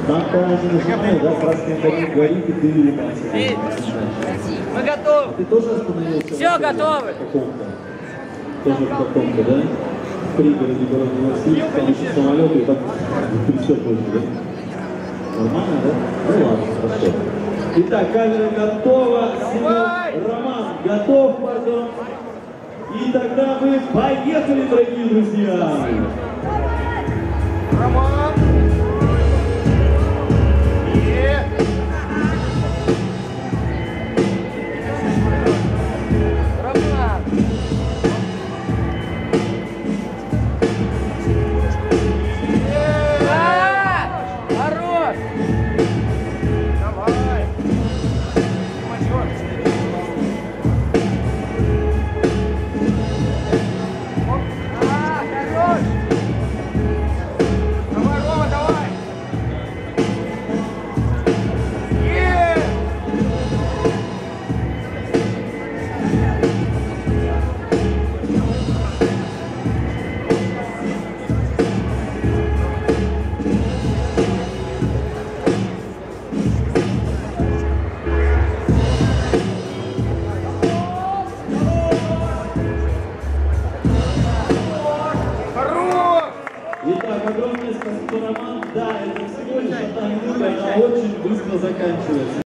Там-то они нажимают, да, красный конец горит, и ты начинаешь. Мы готовы. Ты тоже остановился? Все, готовы. Тоже в каком-то, да? В пригороде города Новосибирск, конечно, самолеты, и так трясет очень, да? Нормально, да? Ну ладно, хорошо. Итак, камера готова, Семен, Роман готов, пардон. И тогда мы поехали, дорогие друзья! Роман! Итак, огромное спасибо, Роман. Да, это всего лишь одна минута, она очень быстро заканчивается.